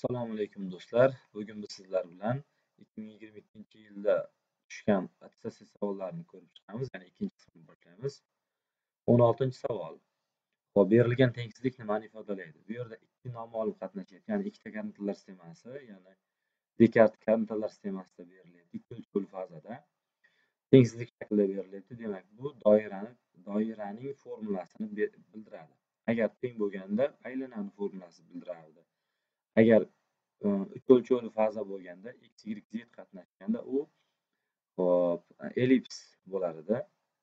Assalomu alaykum do'stlar. Bugun biz sizlar bilan 2022-yilda tushgan asosiy savollarni ko'rib chiqamiz. Ya'ni ikkinchi qismini boshlaymiz. 16-savol. Berilgan tengsizlik nimani ifodalaydi? Bu yerda ikki noma'lum qatnashyapti. Ya'ni ikkita koordinatalar sistemasi, ya'ni Dekart koordinatalar sistemasida berilyapti. Ikki o'lchovli fazada tengsizlik shaklida berilyapti. Demak, bu doiraning formulasini bildiradi. Agar teng bo'lganda aylanani formulasini bildiradi. Agar uch o'lchovli faza bo'lganda x, y, z qatnashganda u ellips bo'lardi.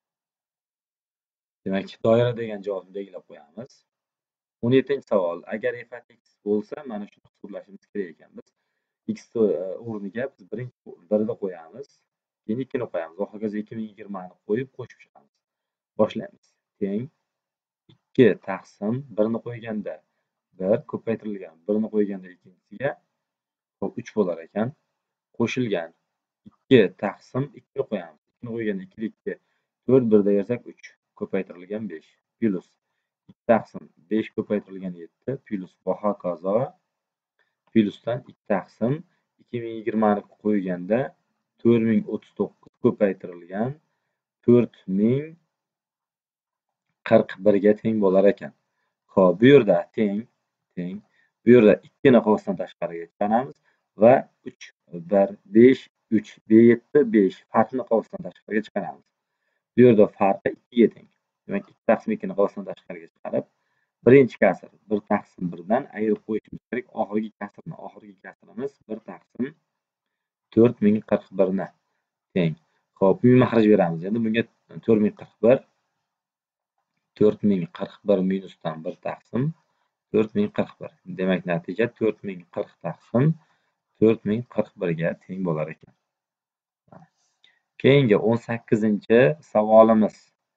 Demak, doira degan javobni belgilab qo'yamiz. 17-savol. Agar f x bo'lsa, mana shuni hisoblashimiz kerak ekan. Biz x o'rniga biz birni qo'yamiz, keyin 2 ni qo'yamiz va hokazo 2020 ni qo'yib qo'shib chiqamiz. Boshlaymiz. Teng 2 taqsim 1 ni qo'yganda 1 ko'paytirilgan 1 ni qo'yganda ikkinchisiga 3 bo'lar ekan. Qo'shilgan 2 taqsim 2 ni qo'yamiz. 2 ni qo'yganda 2 2 4 1 da yozsak 3 ko'paytirilgan 5 plus 2 taqsim 5 ko'paytirilgan 7 plus va hokazo plusdan 2 taqsim 2020 ni qo'yganda 4039 ko'paytirilgan 4041 ga teng bo'lar ekan. Xo'p, bu yerda teng bu yerda 2 ni qovusdan tashqariga chiqaramiz va 3 1 5 3 7 5 farqni qovusdan tashqariga chiqaramiz. Bu yerda farqi 2 ga teng. Demak, 2 taqsim 2 ni qovusdan tashqariga chiqarib, birinchi kasr 1 taqsim 1 dan ayirib qo'yishimiz kerak. Oxirgi kasrimiz 1 taqsim 4041 ni teng. Xo'p, bu maxraj beramiz. Endi bunga 4041 minusdan 1 taqsim 4041. Demak, natija 4040 taqsim 4041 ga teng bo'lar ekan. Keyingi 18-savolimiz.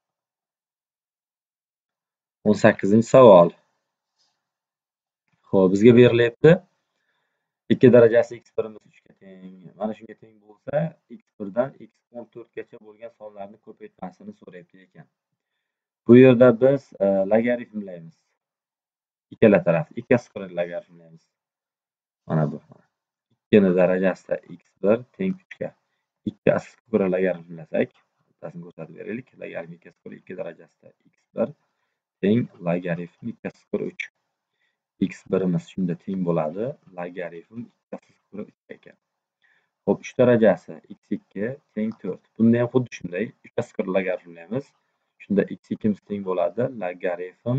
18-savol. Xo'p, bizga berilyapti. 2 darajasi x1 3 ga teng. Mana shunga teng bo'lsa, x1 dan x14 gacha bo'lgan sonlarni ko'paytmasini so'rayapti ekan. Bu yerda biz logaritmlaymiz. Ikkala taraf 2 logaritmlaymiz. Mana bu. 2 ni darajasida x1 teng 3 ga. 2 asosiy ko'ra logaritmlasak, bittasini ko'rsatib beraylik. Logaritm 2 darajasida x1 teng logaritm 2 3. x1imiz shunda teng bo'ladi. Logaritm 2 3 ekan. Xo'p, 3 darajasi x2 teng 4. Bunda ham xuddi shunday 3 logaritmlaymiz. Shunda x2miz teng bo'ladi logaritm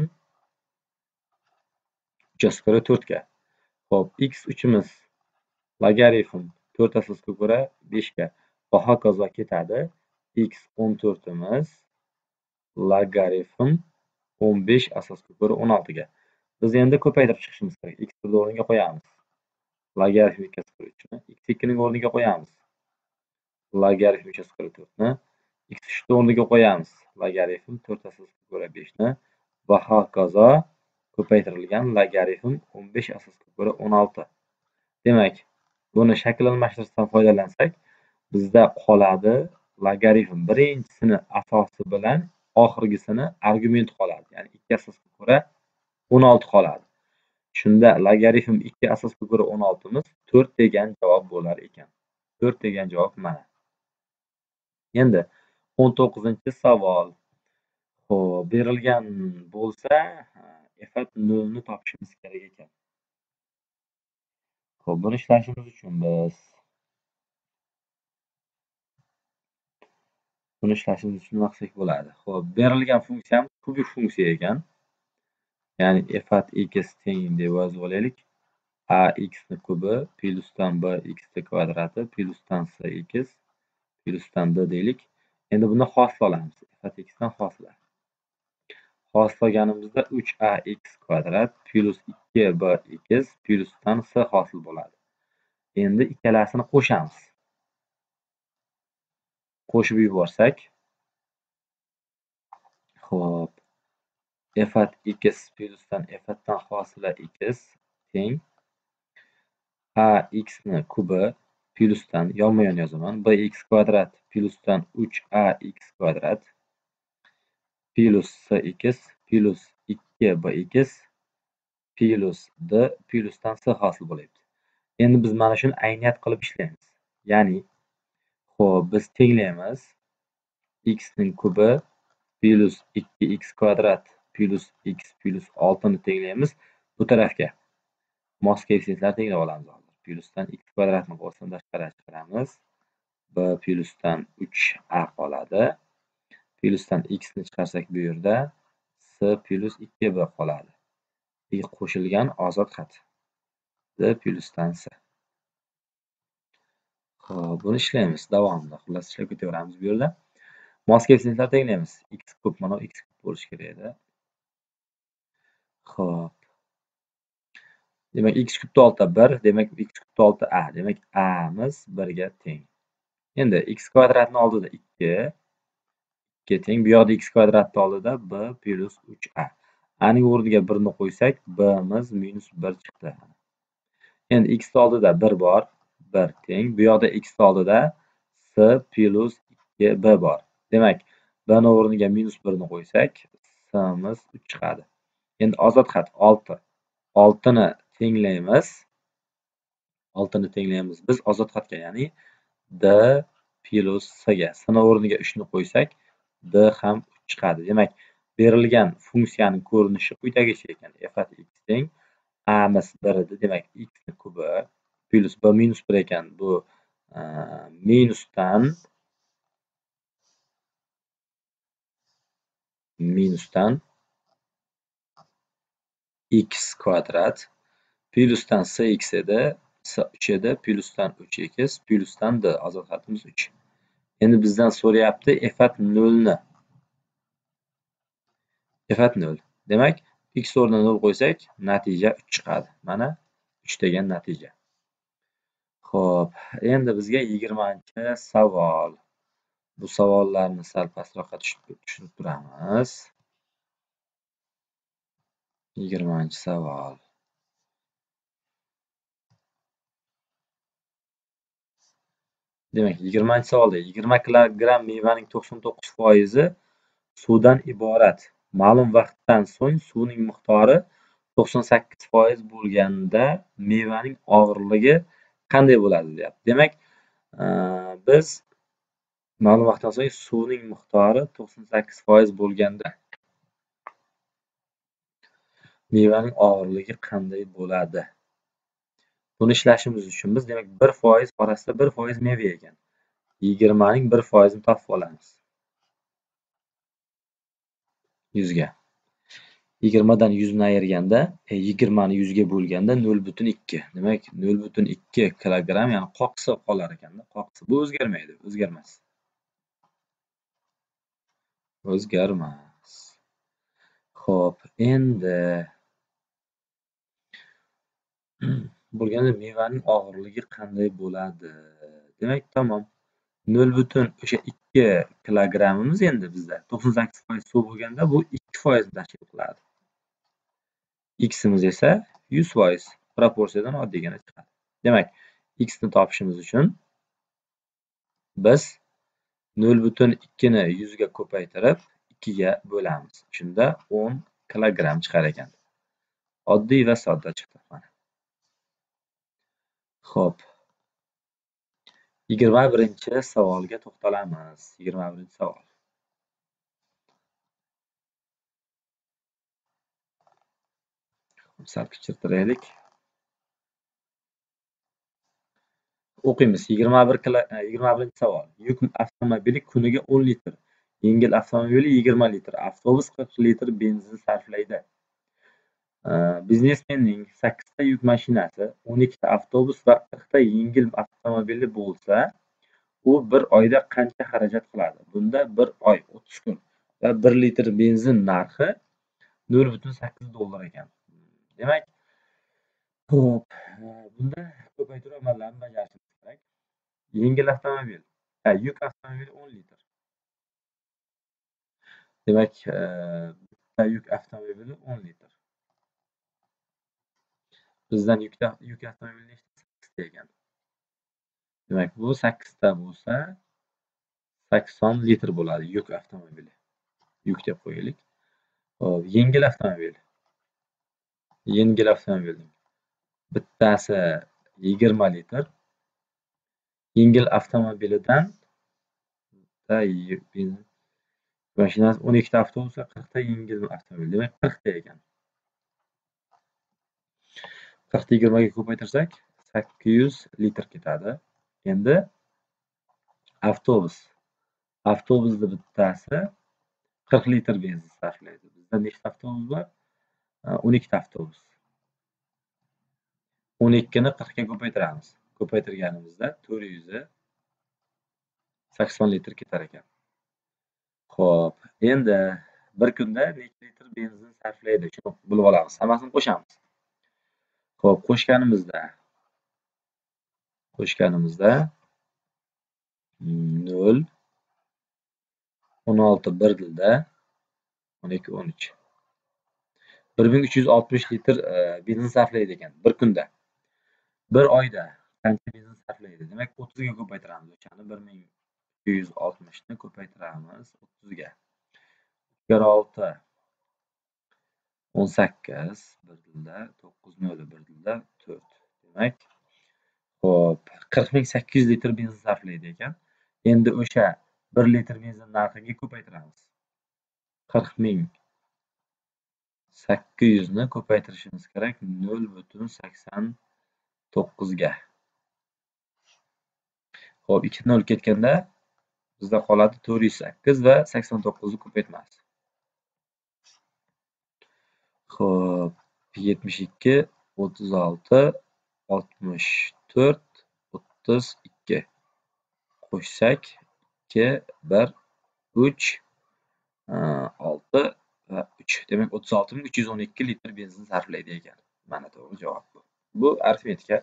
3 4 ga. Xo'p, x3imiz logaritm 4 asosga ko'ra 5 ga va hokazo ketadi. x14imiz logaritm 15 asosga ko'ra 16 ga. Biz endi ko'paytirib chiqishimiz kerak. x1 o'rniga qo'yamiz. Logaritm 2 ni x2 ning o'rniga qo'yamiz. Logaritm 3 4 ni x3 o'rniga qo'yamiz. Logaritm 4 asosga ko'ra 5 ni va hokazo ko'paytirilgan logaritm 15 asosga ko'ra 16. Demak, buni shakl almashtirishdan foydalansak, bizda qoladi logaritm birinchisini asosi bilan oxirgisini argumenti qoladi. Ya'ni 2 asosga ko'ra 16 qoladi. Shunda logaritm 2 asosga ko'ra 16 miz 4 degan javob bo'lar ekan. 4 degan javob mana. Endi 19-savol. Xo'p, berilgan bo'lsa, f 0 ni topishimiz kerak ekan. Xo'p, buni ishlashimiz uchun biz nima qilsak bo'ladi? Xo'p, berilgan funksiyam kubik funksiya ekan. Ya'ni f x teng deb yozib olaylik. ax ni kubi plyusdan bx ni kvadrati plyusdan cx plyusdan d deylik. Endi buni xoslolamiz. f x dan xosla. Xoslaganimizda 3ax kvadrat plus 2bx plyusdan c hosil bo'ladi. Endi ikkalasini qo'shamiz. Qo'shib yuborsak, xo'p, f x plyusdan f dan hosila x teng ax ni kubi plyusdan yonma-yon yozaman bx kvadrat plyusdan 3ax kvadrat plus cx plus 2bx plus d plyusdan c hosil bo'lyapti. Endi biz mana shuni ayniyat qilib ishlaymiz. Ya'ni, xo'p, biz tenglaymiz x ning kubi plus 2x kvadrat plus x plus 6 ni tenglaymiz bu tarafga. Mos koeffitsiyentlar tenglab olamiz hozir. Plyusdan x kvadratni qo'shib tashqariga chiqaramiz. B plyusdan 3a qoladi. Plyusdan x ni chiqarsak bu yerda s plus 2b qoladi. Qo'shilgan ozod xat. D plyusdan s. Xo'p, buni ishlaymiz davomida. Xullas ishlab ketaveramiz bu yerda. Mos koeffitsiyentlar tenglaymiz. X kub mana x kub bo'lishi kerak edi. Xo'p. Demak, x kubda 6 1, demak x kubda 6a. Demak, a miz 1 ga teng. Endi x kvadratni oldida 2 ga teng. Bu yoqda x kvadratni oldida b plus 3a. A ning o'rniga 1 ni qo'ysak, b miz minus 1 chiqdi. Endi x oldida 1 bor, 1 teng. Bu yoqda x oldida s plus 2b bor. Demak, b ning o'rniga minus 1 ni qo'ysak, s miz 3 chiqadi. Endi ozod xat 6. 6 ni tenglaymiz. 6 ni tenglaymiz biz ozod xatga, ya'ni d plus s ga. S ning o'rniga 3 ni qo'ysak, d ham 3 chiqadi. Demak, berilgan funksiyaning ko'rinishi quyidagicha ekan. f at x teng a miz 1 edi. Demak, x ni kubi plus b minus 1 ekan. Bu minusdan x kvadrat plyusdan sx edi, s 3 edi, plyusdan 3x, plyusdan d, ozod xatimiz 3. Endi bizdan so'rayapti f at 0 ni. F at 0. Demak, x o'rniga 0 qo'ysak, natija 3 chiqadi. Mana 3 degan natija. Xo'p, endi bizga 20-savol. Bu savollarni sal pastroqqa tushirib turamiz. 20-savol. Demak, 20-savolda 20 kilogramm mevaning 99% suvdan iborat. Ma'lum vaqtdan so'ng suvning miqdori 98% bo'lganda mevaning og'irligi qanday bo'ladi deyapti. Demak, biz ma'lum vaqtdan so'ng suvning miqdori 98% bo'lganda mevaning og'irligi qanday bo'ladi? Buni ishlashimiz uchun biz demak 1% orasida 1% meva ekan. 20 ning 1% ni topib olamiz. 100 ga. 20 dan 100 ni ayirganda, 20 ni 100 ga bo'lganda 0,2. Demak, 0,2 kilogramm, ya'ni qoqsi qolar ekanda. Qoqsi bu o'zgarmaydi, o'zgarmas. O'zgarmas. Xo'p, endi bo'lganda mevaning og'irligi qanday bo'ladi? Demak, tamom. 0,2 kilogrammimiz endi bizda 98% suv bo'lganda bu 2% ni tashkil qiladi. X imiz esa 100% proporsiyadan oddiygina chiqadi. Demak, x ni topishimiz uchun biz 0,2 ni 100 ga ko'paytirib 2 ga bo'lamiz. Shunda 10 kilogramm chiqar ekan. Oddiy va sodda chiqdi mana. Xo'p. 21-savolga to'xtalamiz. 21-savol. Sal kichirtiraylik. O'qiymiz. 21-savol. Yuk avtomobili kuniga 10 litr, yengil avtomobili 20 litr, avtobus 40 litr benzin sarflaydi. Biznesmenning 8 ta yuk mashinasi, 12 ta avtobus va 40 ta yengil avtomobili bo'lsa, u bir oyda qancha xarajat qiladi? Bunda bir oy 30 kun va 1 litr benzin narxi $0,8 ekan. Demak, xo'p, bunda ko'paytiruv amallarini bajarishimiz kerak. Yengil avtomobil, yuk avtomobili 10 litr. Demak, bitta yuk avtomobili 10 litr. Bizdan yuk avtomobili nechta? 8 ta ekan. Demak, bu 8 ta bo'lsa 80 litr bo'ladi yuk avtomobili. Yuk deb qo'yaylik. Xo'p, yengil avtomobil. Yengil avtomobilning bittasi 20 litr. Yengil avtomobilidan mashinasi 12 ta avtobus va 40 ta yengil avtomobil. Demak 40 ta ekan. 40 ta 20 ga ko'paytirsak 800 litr ketadi. Endi avtobusni bittasi 40 litr benzin sarflaydi. Bizda nechta avtobus bor? 12 ta avtobus. 12 ni 40 ga ko'paytiramiz. Ko'paytirganimizda 480 litr ketar ekan. Xo'p, endi bir kunda necha litr benzin sarflaydi? Shuni bilib olamiz. Hammasini qo'shamiz. Xo'p, qo'shganimizda 0, 16 bir dilda 12, 13. 1360 litr benzin sarflaydi ekan bir kunda. Bir oyda qancha benzin sarflaydi? Demak 30 ga ko'paytiramiz o'shani. 1260 ni ko'paytiramiz 30 ga. 6, 18 bir dilda 9 bir dilda 4. Demak, xo'p, 40800 litr benzin sarflaydi ekan. Endi o'sha 1 litr benzin narxiga ko'paytiramiz. 40800 ni ko'paytirishimiz kerak 0,89 ga. Xo'p, 2 0 ketganda bizda qoladi 408 va 89 ni ko'paytamiz. Xo'p, 72, 36, 64, 32 qo'shsak 2, 1, 3, 6 va 3. Demak 36312 litr benzin sarflaydi ekan. Mana to'g'ri javob bu. Bu arifmetika.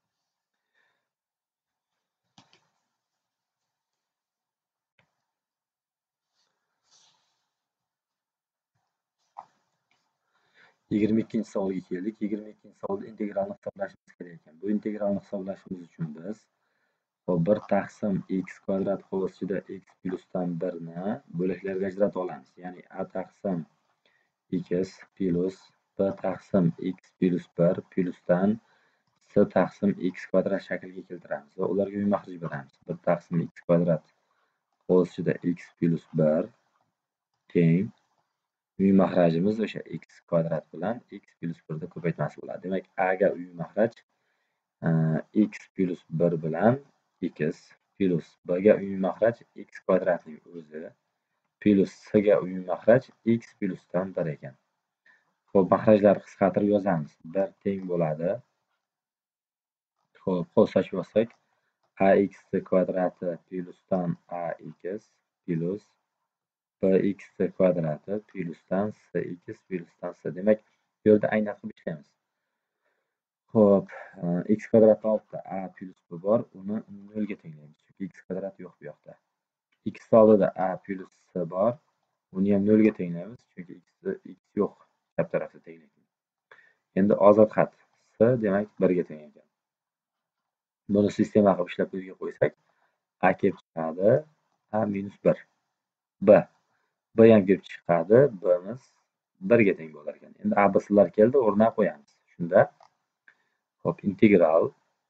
Yigirma ikkinchi savolga keldik. 22-chi savolda integralni hisoblashimiz kerak ekan. Bu integralni hisoblashimiz uchun biz 1 taqsim x kvadrat hovuz ichida x plyusdan 1 ni bo'laklarga ajratib olamiz. Ya'ni a taqsim x plus b taqsim x plus 1 plyusdan s taqsim x kvadrat shakliga keltiramiz va ularga uy maxraj beramiz. 1 taqsim x kvadrat hovuz ichida x plus 1 teng uy maxrajimiz o'sha x kvadrat bilan x plus 1 ni ko'paytmasi bo'ladi. Demak, a ga uy maxraj x plus 1 bilan x plus b ga uy maxraj x kvadratning o'zi plus c ga uy maxraj x plusdan 1 ekan. Xo'p, maxrajlarni qisqartirib yozamiz. 1 teng bo'ladi. Xo'p, qo'shib yozsak ax kvadrati plusdan ax plus bx kvadrati plusdan cx plusdan c. Demak, bu yerda aynaq qilib ishlaymiz. Xo'p, x kvadrat oldida a plus b bor, uni 0 ga tenglaymiz. Chunki x kvadrat yo'q bu yoqda. X oldida a plus c bor, uni ham 0 ga tenglaymiz. Chunki x yo'q chap tarafda tenglaymiz. Endi ozod xat c demak 1 ga teng ekan. Buni sistema qilib ishlab o'ziga qo'ysak, a kelib chiqadi, a minus 1. b ham kelib chiqadi, b'miz 1 ga teng bo'lar ekan. Endi a, b, c'lar keldi, o'rniga qo'yamiz. Shunda xo'p, integral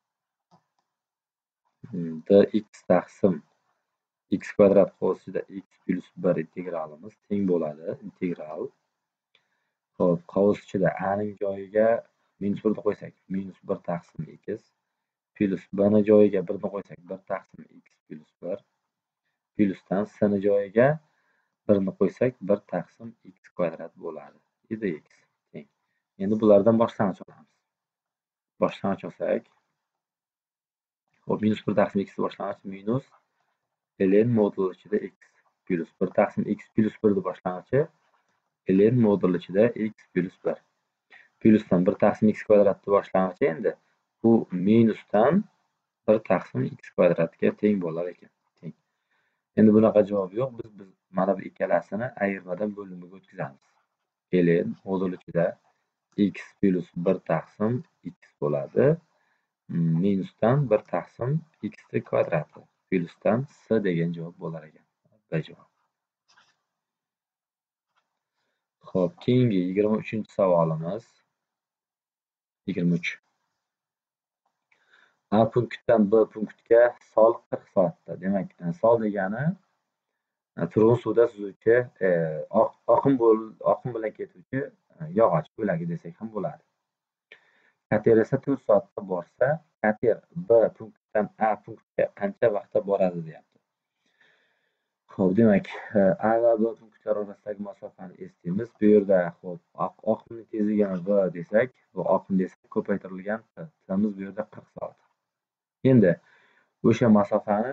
dx taqsim x kvadrat hovuz ichida x plus 1 integralimiz teng bo'ladi. Integral xo'p, hovuz ichida a ning joyiga minus 1 ni qo'ysak, minus 1 taqsim x plus b ni joyiga 1 ni qo'ysak, 1 taqsim x plus 1 plusdan c ni joyiga 1 ni qo'ysak, 1 taqsim x kvadrat bo'ladi. Dx teng. Endi bulardan boshlang'ich olamiz. Boshlang'ich olsak, xo'p, minus 1 taqsim x boshlang'ich minus ln modul ichida x plus 1 taqsim x plus 1 ni boshlang'ichi ln modul ichida x plus 1 plusdan 1 taqsim x kvadratni boshlang'ichi endi bu minusdan 1 taqsim x kvadratga teng bo'lar ekan. Teng. Endi bunaqa javob yo'q. Biz mana bu ikkalasini ayirmadan bo'limga o'tkazamiz. ln modul ichida x plus 1 taqsim x bo'ladi. Minusdan 1 taqsim x kvadrati plusdan c degan javob bo'lar ekan. B javob. Xo'p, keyingi 23-savolimiz 23. A punktdan B punktga sol 40 soatda. Demak, sol degani turg'un suvda suzuvchi, oqim bilan ketuvchi yog'och bo'lagi desak ham bo'ladi. Kater esa 4 soatda borsa, kater B punktidan A punktiga qancha vaqtda boradi deyapti. Xo'p, demak, A va B punktlari orasidagi masofani eslaymiz. Bu yerda oqimning tezligini V desak, bu oqim desak ko'paytirilgan T. Timiz bu yerda 40 soat. Endi o'sha masofani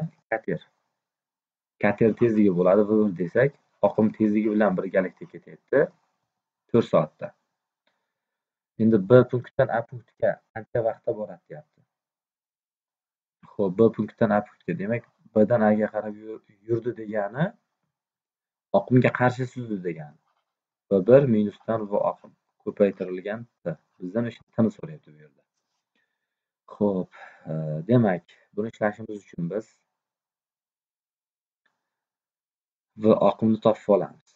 kater tezligi bo'ladi V1 desak, oqim tezligi bilan birgalikda ketyapti 4 soatda. Endi B punktidan A punktiga qancha vaqtda boradi deyapti. Xo'p, B punktidan A punktiga, demak, Bdan Aga qarab yurdi degani oqimga qarshi suzdi degani. V1 minusdan V oqim ko'paytirilgan T. Bizdan o'sha T'ni so'rayapti bu yerda. Xo'p, demak, buni ishlashimiz uchun biz V oqimni topib olamiz.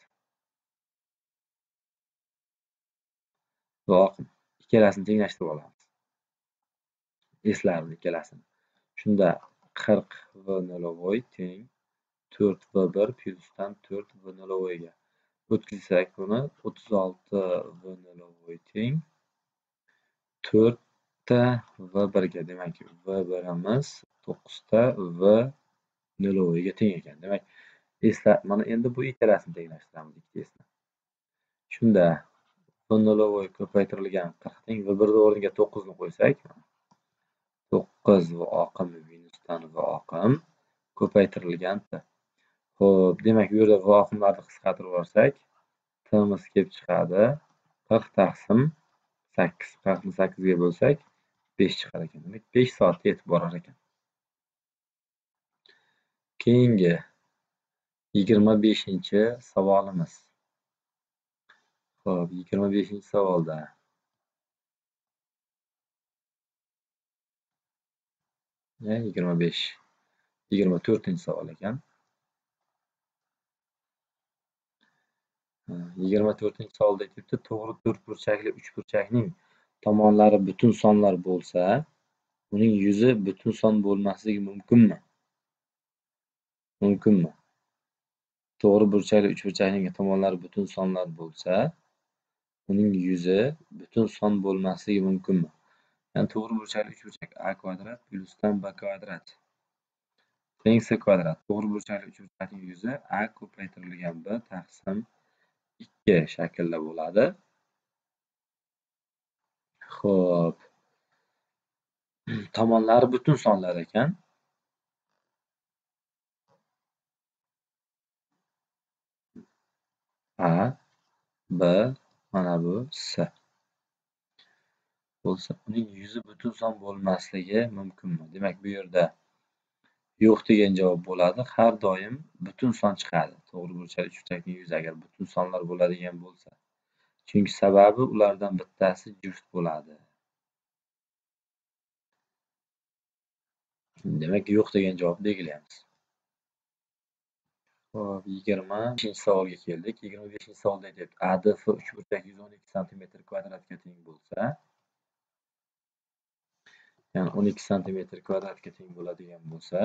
V oqim ikkalasini tenglashtirib olamiz. Eslarmiz ikkalasini. Shunda 40 V nolovoy teng 4 V1 plyusdan 4 V nolovoyga o'tkazsak buni 36 V nolovoy teng 4 ta V1 ga, demak V1imiz 9 ta V nolovoyga teng ekan. Demak, mana endi bu ikkalasini tenglashtiramiz ikkisini. Shunda V nolovoy ko'paytirilgan 40 teng V1 o'rniga 9 ni qo'ysak, 9 V oqim minusdan V oqim ko'paytirilgan T. Xo'p, demak, bu yerda V oqimlarni qisqartirib olsak, T'miz kelib chiqadi 40 taqsim 8. 40 ni 8 ga bo'lsak 5 chiqar ekan. Demak, 5 soatda yetib borar ekan. Keyingi 25-savolimiz. Xo'p, 25-savolda 24-savol ekan. 24-savolda aytibdi, to'g'ri to'rtburchakli uchburchakning tomonlari butun sonlar bo'lsa, uning yuzi butun son bo'lmasligi mumkinmi? Mumkinmi? To'g'ri burchakli uchburchakning tomonlari butun sonlar bo'lsa, uning yuzi butun son bo'lmasligi mumkinmi? Ya'ni to'g'ri burchakli uchburchak a kvadrat plyusdan b kvadrat teng s kvadrat. To'g'ri burchakli uchburchakning yuzi a ko'paytirilgan b taqsim 2 shaklda bo'ladi. Xo'p, tomonlari butun sonlar ekan. A, B, mana bu S bo'lsa, uning yuzi butun son bo'lmasligi mumkinmi? Demak, bu yerda yo'q degan javob bo'ladi. Har doim butun son chiqadi. To'g'ri burchakli uchburchakning yuzi agar butun sonlar bo'ladigan bo'lsa. Chunki sababi ulardan bittasi juft bo'ladi. Demak, yo'q degan javobni belgilaymiz. Xo'p, 25-savolga keldik. 25-savolda aytyapti, ADF uchburchak 112 cm kvadratga teng bo'lsa, ya'ni 12 cm kvadratga teng bo'ladigan bo'lsa,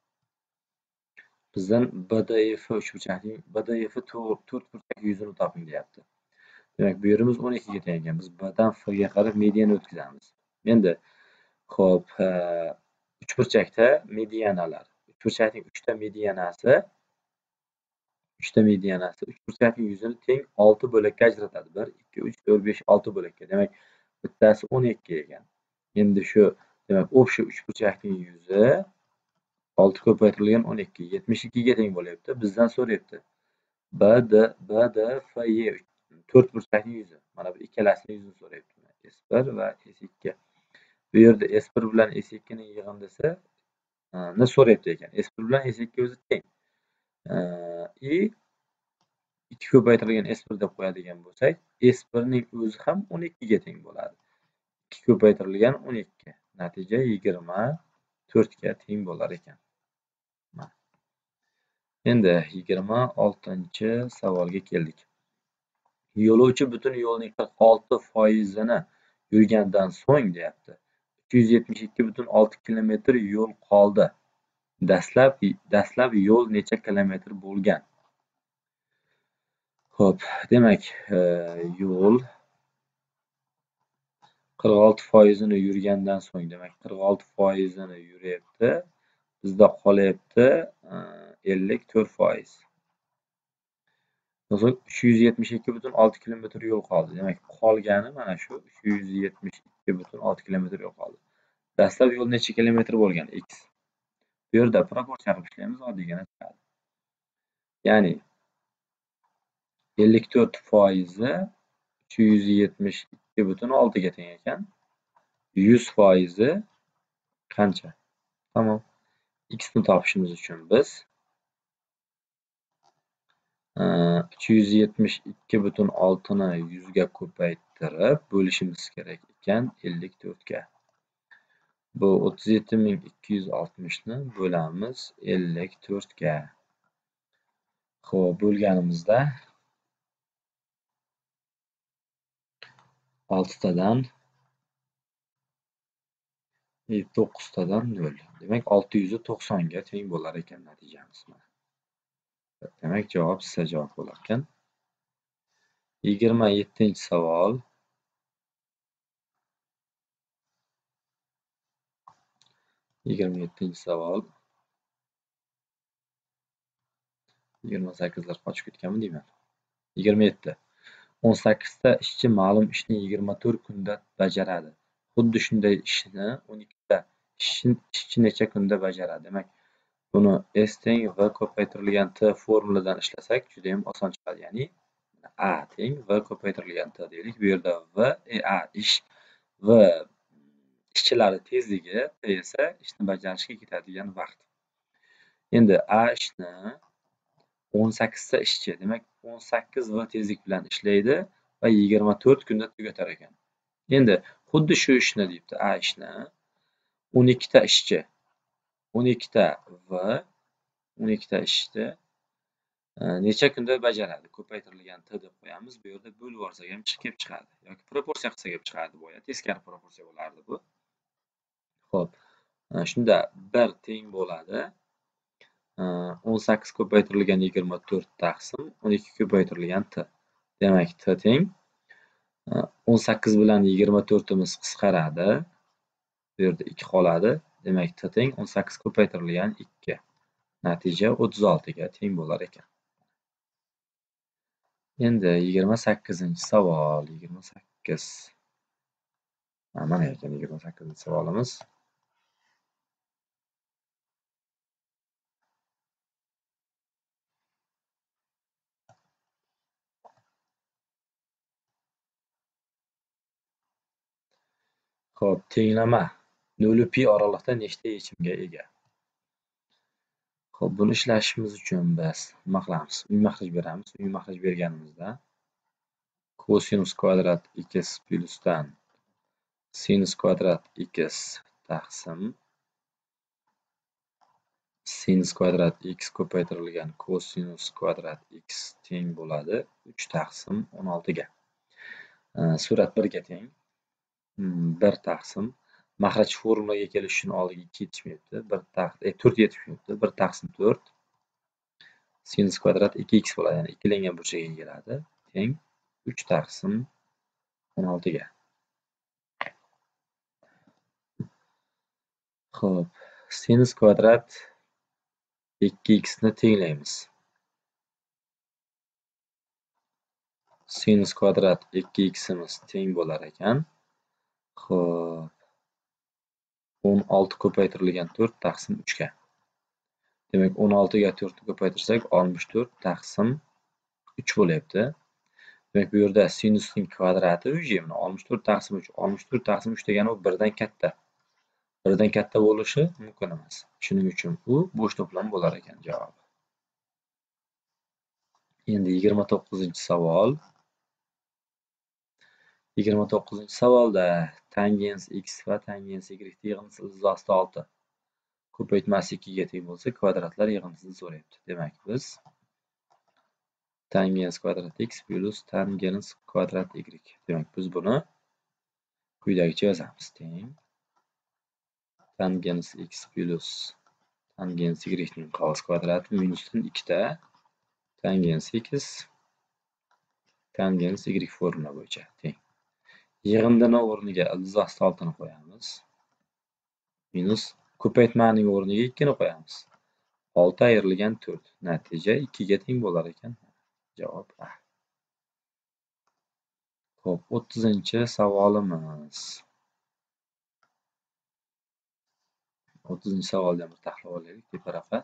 bizdan BDF uchburchakning BDF to'rtburchak yuzini toping deyapti. Demak, bu yerimiz 12 ga teng ekan. Biz B dan F ga qarab mediana o'tkazamiz. Endi, xo'p, uchburchakda medianalar. Uchburchakning 3 ta medianasi uchburchakning yuzini teng 6 bo'lakka ajratadi. 1, 2, 3, 4, 5, 6 bo'lakka. Demak, bittasi 12 ekan. Endi shu, demak, o'sha uchburchakning yuzi 6 ko'paytirilgan 12 72 ga teng bo'lyapti. Bizdan so'rayapti. BDFY to'rtburchakning yuzi. Mana bu ikkalasining yuzini so'rayapti. S1 va S2. Bu yerda S1 bilan S2 ning yig'indisi ni so'rayapti ekan. S1 bilan S2 o'zi teng. I 2 ko'paytirilgan S1 deb qo'yadigan bo'lsak, S1 ning o'zi ham 12 ga teng bo'ladi. 2 ko'paytirilgan 12. Natija 24 ga teng bo'lar ekan. Endi 26-savolga keldik. Yo'lovchi butun yo'lning 46% ni yurgandan so'ng deyapti. 372,6 kilometr yo'l qoldi. Dastlab yo'l necha kilometr bo'lgan? Xo'p, demak, yo'l 46% yurgandan so'ng, demak 46% yuryapti. Bizda qolyapti 54%. So'ng 372,6 kilometr yo'l qoldi. Demak, qolgani mana shu 372,6 kilometr yo'l qoldi. Dastlab yo'l necha kilometr bo'lgan? X. Bu yerda proporsiya qilib ishlaymiz, oddiygina chiqadi. Ya'ni 54% 372,6 ga teng ekan. 100% qancha? Tamom. X ni topishimiz uchun biz 372,6 ni 100 ga ko'paytirib bo'lishimiz kerak ekan 54 ga. Bu 37.260 ni bo'lamiz 54 ga. Xo'p, bo'lganimizda 6 tadan 9 tadan 0. Demak 690 ga teng bo'lar ekan natijamiz. Demak, javob C javob bo'lar ekan. 27-savol. 28-savol. 28lar qochib ketganmi deyman. 27. 18 ta ishchi ma'lum ishni 24 kunda bajaradi. Xuddi shunday ishni 12 ta ishchi necha kunda bajaradi? Demak, buni S teng V ko'paytirilgan T formuladan ishlasak juda ham oson chiqadi. Ya'ni A teng V ko'paytirilgan T deylik. Bu yerda V V ishchilari tezligi, T esa ishni bajarishga ketadigan vaqt. Endi A ishni 18 ta ishchi, demak 18 V tezlik bilan ishlaydi va 24 kunda tugatar ekan. Endi xuddi shu ishni deyapti, A ishni 12 ta ishchi, 12 ta V, 12 ta ishchi necha kunda bajaradi? Ko'paytirilgan T deb qo'yamiz. Bu yerda bo'lib yuborsak ham kelib chiqadi yoki proporsiya qilsak ham chiqadi. Bu yerda teskari proporsiya bo'lardi bu. Xo'p, shunda 1 teng bo'ladi 18 ko'paytirilgan 24 taqsim 12 ko'paytirilgan T. Demak, T teng 18 bilan 24imiz qisqaradi. Bu yerda 2 qoladi. Demak, T teng 18 ko'paytirilgan 2. Natija 36 ga teng bo'lar ekan. Endi 28-savol. 28. Mana ekan 28-savolimiz. Xo'p, tenglama 0 pi oralig'ida nechta yechimga ega? Xo'p, buni ishlashimiz uchun biz nima qilamiz? Uy mahraj beramiz. Uy mahraj berganimizda kosinus kvadrat x plyusdan sinus kvadrat x taqsim sinus kvadrat x ko'paytirilgan kosinus kvadrat x teng bo'ladi 3 taqsim 16 ga. Surat 1 ga teng. 1 taqsim mahraj formulaga kelish uchun oldiga 2 yetishmayapti. 4 yetishmayapti. 1 taqsim 4 sinus kvadrat 2x bo'ladi. Ya'ni ikkilangan burchakka keladi. Teng 3 taqsim 16 ga. Xo'p, sinus kvadrat 2x ni tenglaymiz. Sinus kvadrat 2x imiz teng bo'lar ekan. Xo'p, 16 ko'paytirilgan 4 taqsim 3 ga. Demak, 16 ga 4 ni ko'paytirsak 64 taqsim 3 bo'lyapti. Demak, bu yerda sinusning kvadrati 64 taqsim 3. 64 taqsim 3 degani u 1 dan katta. 1 dan katta bo'lishi mumkin emas. Shuning uchun u bo'sh to'plam bo'lar ekan javob. Endi 29-savol. 29-savolda tangens x va tangens y yig'indisi izosi 6. Ko'paytmasi 2 ga teng bo'lsa, kvadratlar yig'indisini so'rayapti. Demak, biz tangens kvadrat x plus tangens kvadrat y. Demak, biz buni quyidagicha yozamiz. Teng tangens x plus tangens y ning qovus kvadrati minusdan 2 ta tangens x tangens y formula bo'yicha teng. Yig'indini o'rniga ildiz osti oltini qo'yamiz. Minus ko'paytmaning o'rniga 2 ni qo'yamiz. 6 ayrilgan 4. Natija 2 ga teng bo'lar ekan. Javob A. Xo'p, 30-savolimiz. 30-savolni bir tahlil olaylik teparoqqa.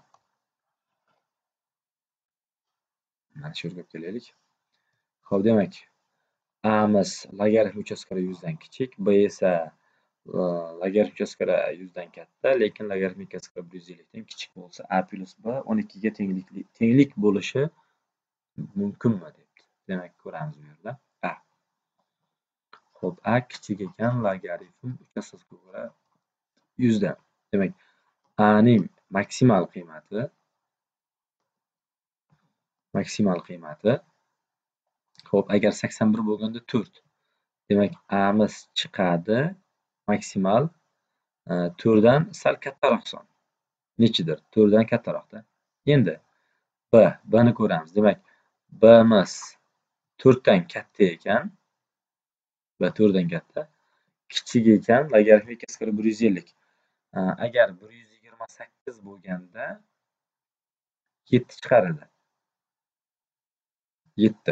Mana shu yerga kelaylik. Xo'p, demak, A'miz logaritm uchastkali 100 dan kichik, B esa logaritm uchastkali 100 dan katta, lekin logaritm uchastkali 150 dan kichik bo'lsa, A plus B 12 ga tenglik bo'lishi mumkinmi debdi. Demak, ko'ramiz bu yerda. A. Xo'p, A kichik ekan, logaritm uchastkasiga ko'ra 100 dan. Demak, A ning maksimal qiymati xo'p, agar 81 bo'lganda 4. Demak, A'miz chiqadi maksimal 4 dan sal kattaroq son. Nechidir? 4 dan kattaroqda. Endi B'ni ko'ramiz. Demak, B'miz 4 dan katta ekan. B 4 dan katta. Kichik ekan, logaritm ikkasiga 150. Agar 128 bo'lganda 7 chiqar edi. 7.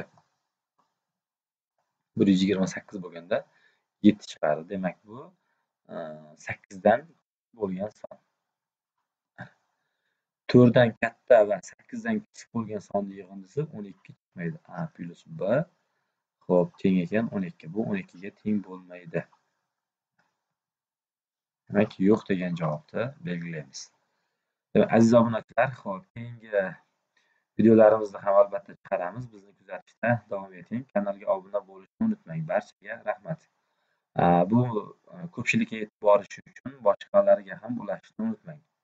128 bo'lganda 7 chiqadi. Demak, bu 8 dan bo'lgan son. 4 dan katta va 8 dan kichik bo'lgan sonni yig'indisi 12 chiqmaydi. A plus B xo'p, teng ekan 12. Bu 12 ga teng bo'lmaydi. Demak, yo'q degan javobni belgilaymiz. Demak, aziz obunachilar, xo'p, keyingi videolarimizni ham albatta chiqaramiz. Bizni kuzatishda davom eting. Kanalga obuna bo'lishni unutmang. Barchaga rahmat. Bu ko'pchilikka yetib borishi uchun boshqalarga ham ulashishni unutmang.